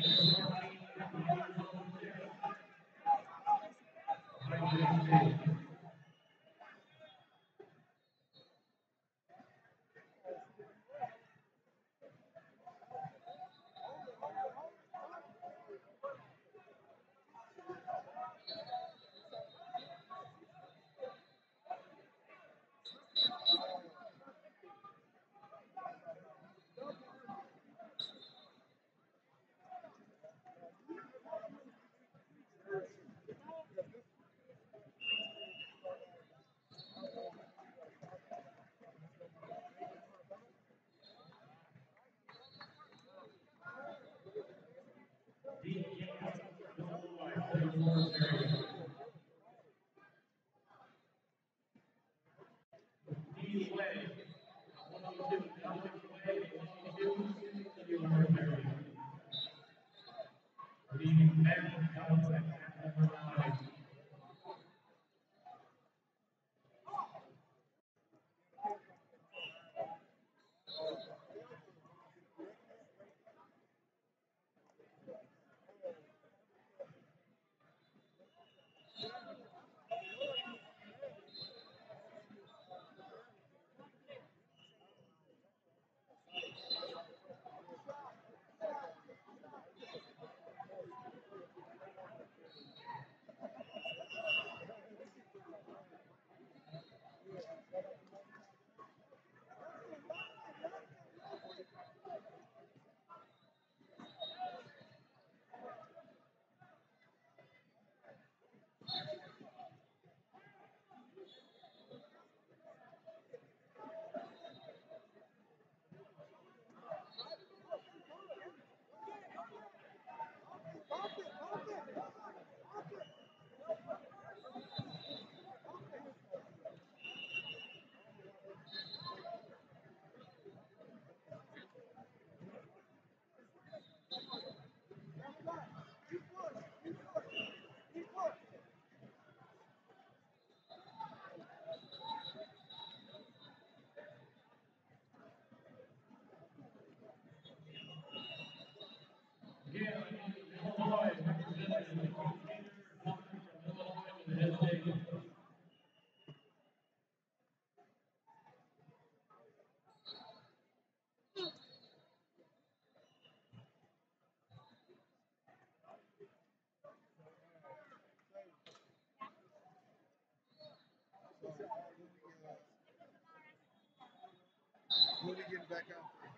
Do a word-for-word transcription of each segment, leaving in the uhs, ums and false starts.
When we get back out there,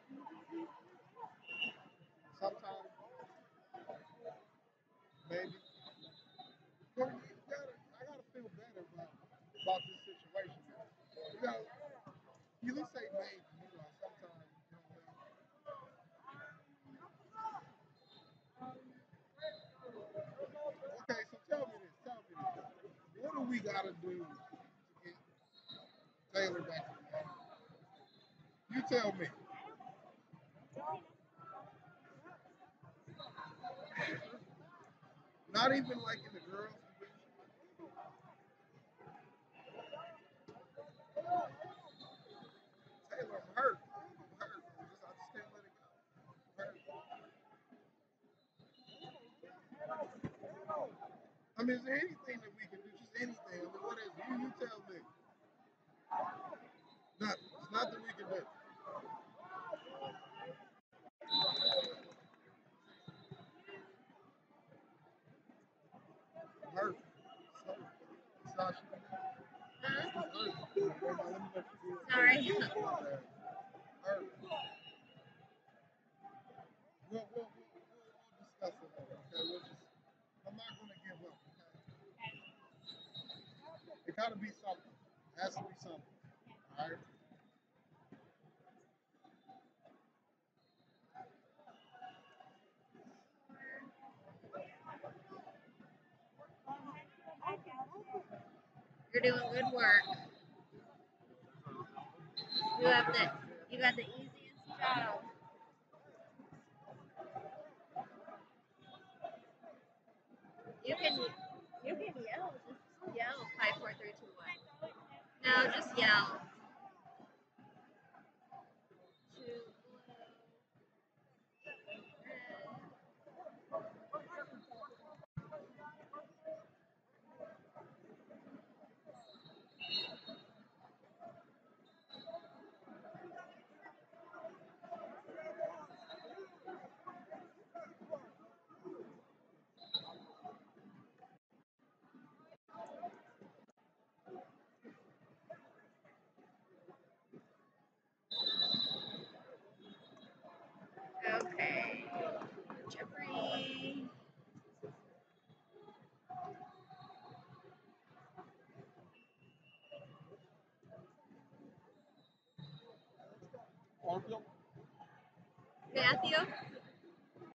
sometimes maybe. But you gotta, I gotta feel better about about this situation. You know, you just say maybe. You know, sometimes you don't know. Okay, so tell me this. Tell me this. What do we gotta do to get Taylor back in the game? You tell me. Not even like in the girls' division. Taylor, I'm hurt. I'm hurt. I just, I just can't let it go. I'm hurt. I mean, is there anything that we can do? Just anything. I mean, what is it? You, you tell me. Nothing. There's nothing we can do. I'm hurt. It's hurt. Sasha, Huh? it's hurt. Well, now, let me let you do it. Sorry. Hurt. We'll, we'll, we'll, we'll discuss it later, okay? We'll just, I'm not going to give up, okay? It got to be something. It has to be something, all right? You're doing good work. You have the you got the easiest job. You can you can yell. Just yell. Five, four, three, two, one. No, just yell. Two, blue, red. with you?